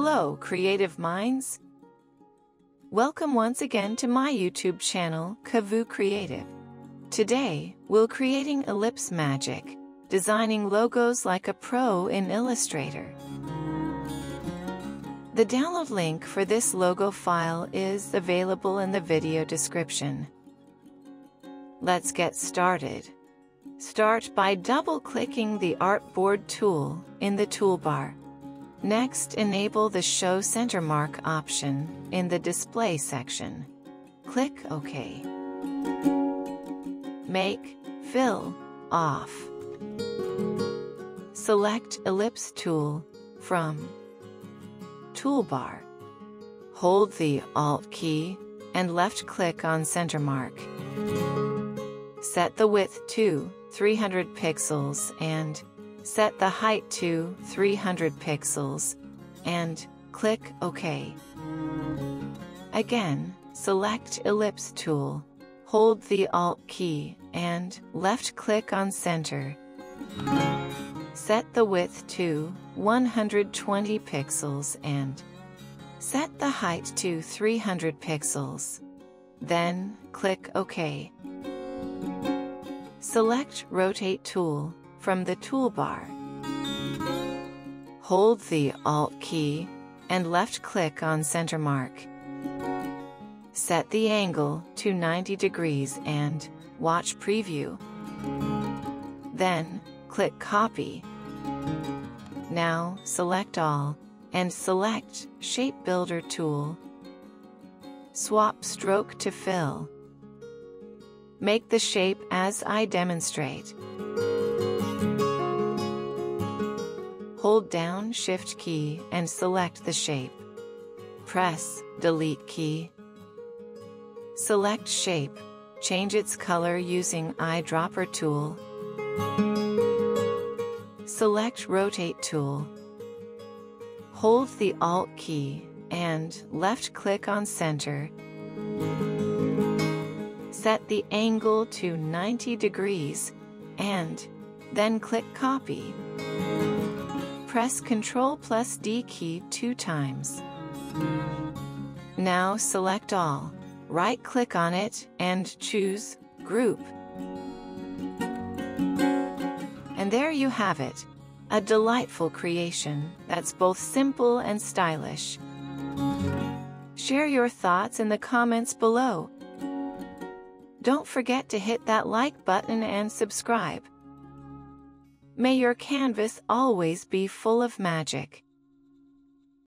Hello, creative minds! Welcome once again to my YouTube channel, Kavu Creative. Today, we'll creating ellipse magic, designing logos like a pro in Illustrator. The download link for this logo file is available in the video description. Let's get started. Start by double-clicking the Artboard tool in the toolbar. Next, enable the Show Center Mark option in the Display section. Click OK. Make Fill off. Select Ellipse tool from Toolbar. Hold the Alt key and left-click on Center Mark. Set the width to 300 pixels and set the height to 300 pixels, and click OK. Again, select Ellipse tool, hold the Alt key, and left-click on Center. Set the width to 120 pixels and set the height to 300 pixels. Then, click OK. Select Rotate tool from the toolbar. Hold the Alt key and left-click on Center Mark. Set the angle to 90 degrees and watch Preview. Then, click Copy. Now, select All and select Shape Builder tool. Swap Stroke to Fill. Make the shape as I demonstrate. Hold down Shift key and select the shape. Press Delete key. Select Shape. Change its color using Eyedropper tool. Select Rotate tool. Hold the Alt key and left-click on Center. Set the angle to 90 degrees and then click Copy. Press Ctrl+D key 2 times. Now select all, right-click on it and choose Group. And there you have it, a delightful creation that's both simple and stylish. Share your thoughts in the comments below. Don't forget to hit that like button and subscribe. May your canvas always be full of magic.